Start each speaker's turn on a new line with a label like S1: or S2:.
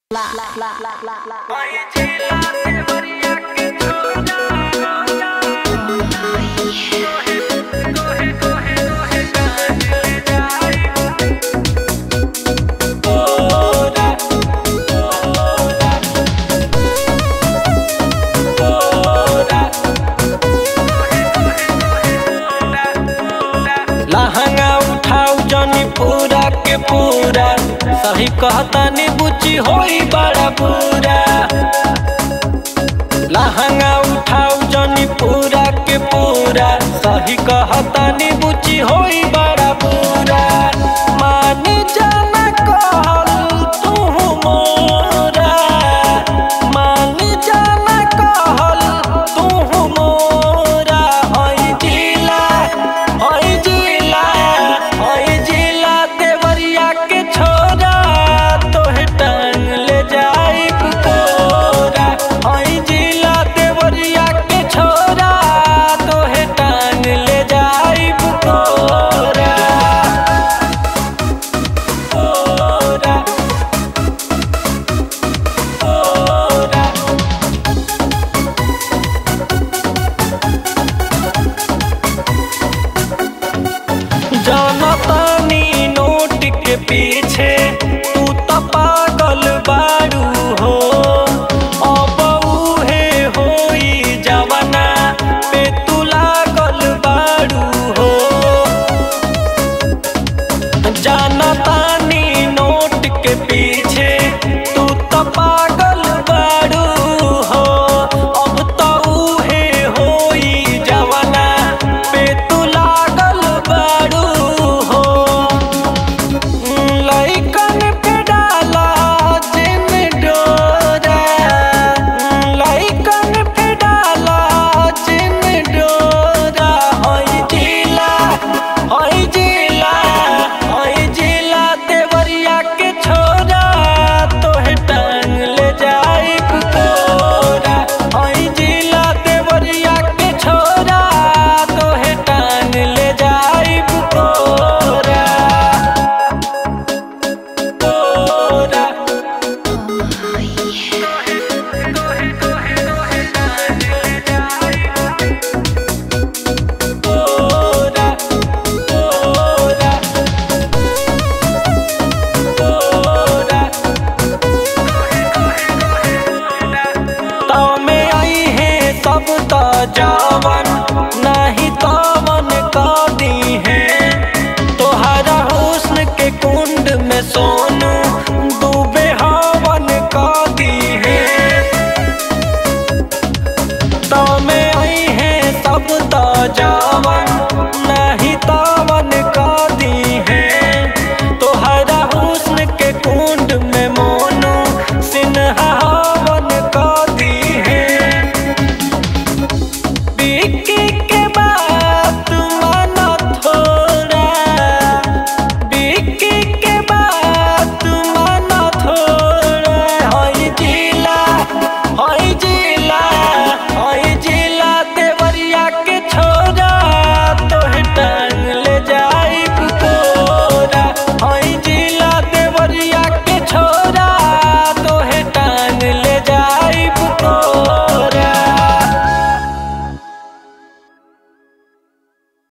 S1: लहंगा उठाऊ जनी पूरा के पूरा सही कहता नी बुची होई बड़ा पूरा। लहंगा उठाऊ जनी पूरा के पूरा सही कहता नी बुची होई बड़ा पूरा। मान जाना कहल तू मोरा, मान जाना कहल तू मोरा। होई जिला होई जिला होई जिला देवरिया के छोरा तोहे टांग ले जाइब कोरा। होई जिला देवरिया के छोरा तोहे टांग ले जाइब कोरा। कोरा कोरा जनतानी नोट के पीछे तू तो पागल बारू हो। अब उहे होई जवाना पे तू लागल बारू हो। जनतानी नोट के पीछे तू तो पागल बारू हो। अब तो उहे होई जवाना पे तू लागल बारू हो। लइकन पे डाला जिन डोरा, लइकन पे डाला जिन डोरा। होई जिला होई जिला होई जिला देवरिया के छोरा तोहे टांग ले जाइब कोरा। होई जिला देवरिया के छोरा तोहे टांग ले जाइब कोरा। कोरा कोरा कोरा कोरा तो में आई है सब तो जवान